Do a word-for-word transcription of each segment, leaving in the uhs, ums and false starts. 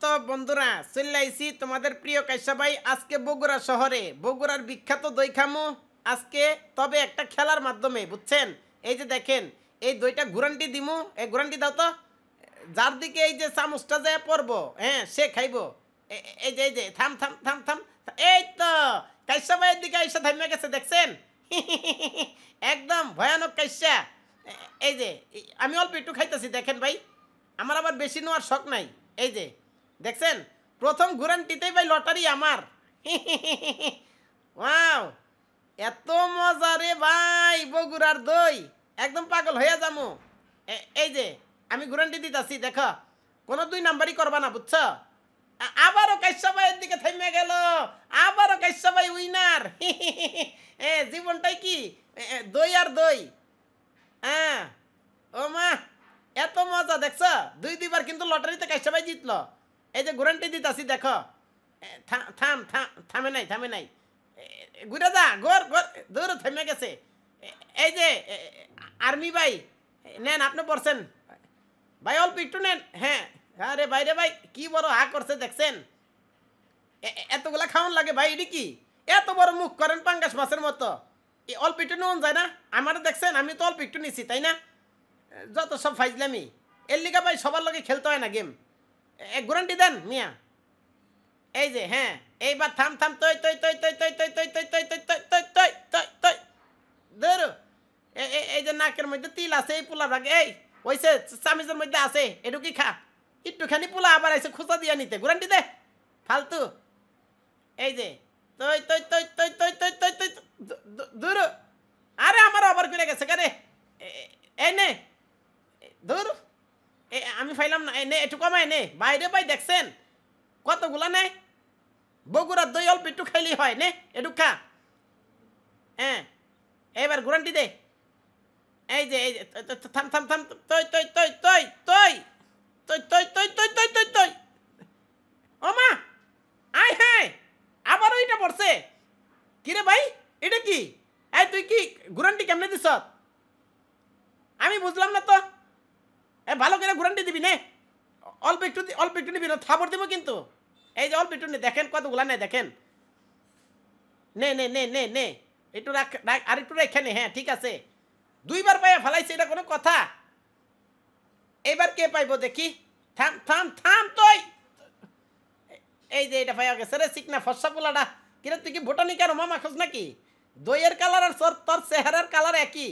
তো বন্ধুরা চলে আইছি তোমাদের প্রিয় কাইসা ভাই আজকে বগুড়া শহরে বগুড়ার বিখ্যাত দই খামু আজকে তবে একটা খেলার মাধ্যমে বুঝছেন এই যে দেখেন এই দইটা গুরান্টি দিমু এই গুরান্টি দাও তো যার দিকে এই যে চামচটা যায় পড়বো হ্যাঁ সে খাইবো এই যে এই যে থাম থাম থাম থাম এই তো কাইসা ভাইয়ের দিকে আইসা থামে গেছে দেখছেন একদম ভয়ানক কাইসা এই যে আমি অল্প একটু খাইতেছি দেখেন ভাই আমার আবার বেশি নেওয়ার শখ নাই এই যে দেখছেন প্রথম গুরান্টিতেই ভাই লটারি আমার ওয়াও এত মজা রে ভাই বগুড়ার দই একদম পাগল হয়ে যামু এই যে আমি গুরান্টি দিতেছি দেখো কোনো দুই নাম্বারই করবা না বুঝছো আবারও কাইসা ভাইয়ের দিকে থেমে গেল আবারও কাইসা ভাই উইনার এ জীবনটাই কি দই আর দই হ্যাঁ ও মা এত মজা দেখছো দুই দুইবার কিন্তু লটারিতে কাইসা ভাই জিতলো এই যে গ্যারান্টি দিতাছি দেখো থাম থাম থামে নাই থামে নাই ঘুরে যা গোর গোর দূর থেমে গেছে এই যে আর্মি ভাই নেন আপনি পড়ছেন ভাই অল্প একটু নেন হ্যাঁ আরে ভাই রে ভাই কি বড় হা করছে দেখছেন এতগুলা খাওয়ান লাগে ভাই এটি কি এত বড় মুখ করেন পাঙ্গাস মাছের মতো অল্প একটু নেওয়া যায় না আমার দেখছেন আমি তো অল্প একটু নিছি তাই না যত সব ফাইজলামি এর লিগা ভাই সবার লগে খেলতে হয় না গেম এক গ্যারান্টি দেন মিয়া এই যে হ্যাঁ এইবার থাম থাম তৈ তৈ তৈ তৈ তৈ তৈ তৈ তৈ তৈ তৈ তৈ তৈ তৈ তৈ ধরো এই যে নাকের মধ্যে তিল আছে এই পোলা ভাগে এই ওইসে চামিজের মধ্যে আছে এটু কি খা একটুখানি পোলা আবার আইসে খোঁচা দিয়া নিতে গ্যারান্টি দে ফালতু এই যে তৈ তৈ তৈ তৈ তৈ তৈ তৈ তৈ ধরো আরে আমার আবার করে গেছে কারে এই নে ধর আমি ফাইলাম না নে একটু কমায় নে বাইরে ভাই দেখছেন কতগুলা নে বগুড়ার দই অল্প একটু খাইলেই হয় নে একটু খা হ্যাঁ এবার গ্যারান্টি দে এই যে এই যে থাম থাম থাম তৈ তৈ তৈ তৈ তৈ তৈ তৈ তৈ তৈ তৈ তৈ তৈ ও মা আয় হ্যাঁ আবার ওইটা পড়ছে কিরে ভাই এটা কি এই তুই কি গ্যারান্টি কেমনে দিছ আমি বুঝলাম না তো এ ভালো করে গ্যারান্টি দিবি নে অল্প একটু অল্প একটু নিবি না থাবর দিব কিন্তু এই যে অল্প একটু নে দেখেন কতগুলা নে দেখেন নে নে নে নে নে একটু রাখ আর একটু রেখে নে হ্যাঁ ঠিক আছে দুইবার পাইয়া ফেলাইছে এটা কোনো কথা এইবার কে পাইবো দেখি থাম থাম থাম তুই এই যে এটা পাইয়া গেছে রে চিকনা ফর্সা পোলাটা কিরে তুই কি ভুটানিকার মামা খোঁজ নাকি দইয়ের কালার আর তোর চেহারার কালার একই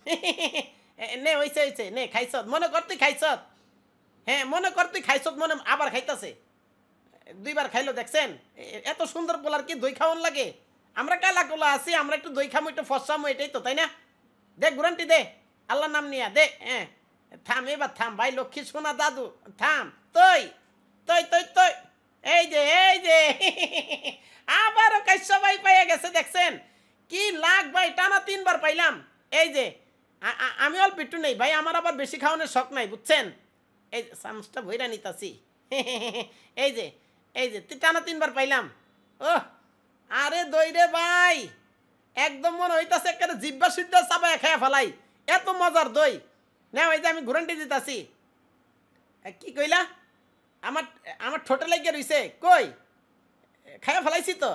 নে হইছে হইছে নে খাইছত মনে কর তুই খাইছত হ্যাঁ মনে কর তুই খাইছত মনে আবার খাইতাছে দুইবার খাইলো দেখছেন এত সুন্দর পোলার কি দই খাওয়ান লাগে আমরা কালা কোলা আছি আমরা একটু দই খামো একটু ফসামো এটাই তো তাই না দে গ্যারান্টি দে আল্লাহর নাম নিয়া দে হ্যাঁ থাম এবার থাম ভাই লক্ষ্মী সোনা দাদু থাম তই তই তই তই এই যে এই যে আবারও কাইসা ভাই পাইয়া গেছে দেখছেন কি লাখ ভাই টানা তিনবার পাইলাম এই যে আমি অল্প একটু নেই ভাই আমার আবার বেশি খাওয়ানোর শখ নাই বুঝছেন এই চামচটা ভইরা নিতাছি এই যে এই যে টানা তিনবার পাইলাম ও আরে দই রে ভাই একদম মনে হইতাছে একটা জিব্বা সিদ্ধা চাবায় খায়া ফেলাই এত মজার দই না ওই যে আমি গ্যারান্টি দিতাছি কি কইলা আমার আমার ঠোঁটে লাগিয়ে রইছে কই খায়া ফেলাইছি তো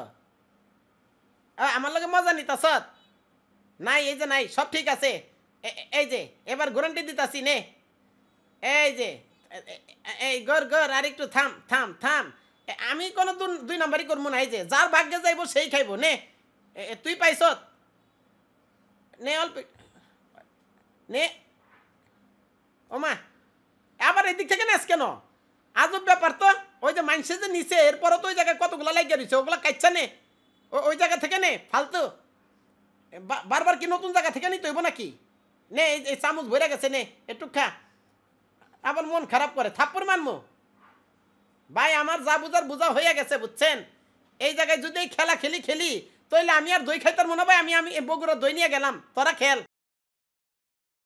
আমার লগে মজা নিতাছ নাই এই যে নাই সব ঠিক আছে এই যে এবার গ্যারান্টি দিতাছি নে এই যে এই গর গর আর একটু থাম থাম থাম আমি কোনো দুই নাম্বারই করবো না এই যে যার ভাগ্যে যাইব সেই খাইব নে তুই পাইছ নে অল্প নে ওমা আবার এদিক থেকে নেস কেন আজব ব্যাপার তো ওই যে মাইনসে যে নিচে এরপরও তো ওই জায়গায় কতগুলো লাগিয়ে রয়েছে ওগুলো কাইচ্ছা নে ওই জায়গা থেকে নে ফালতু বারবার কি নতুন জায়গা থেকে নিতে হইব নাকি নে এই চামচ ভরে গেছে নে একটু খা আবার মন খারাপ করে থাপ্পড় মানবো ভাই আমার যা বুঝার বুঝা হয়ে গেছে বুঝছেন এই জায়গায় যদি খেলা খেলি খেলি তাহলে আমি আর দই খাইতার মনে ভাই আমি আমি বগুড়া দই নিয়ে গেলাম তোরা খেল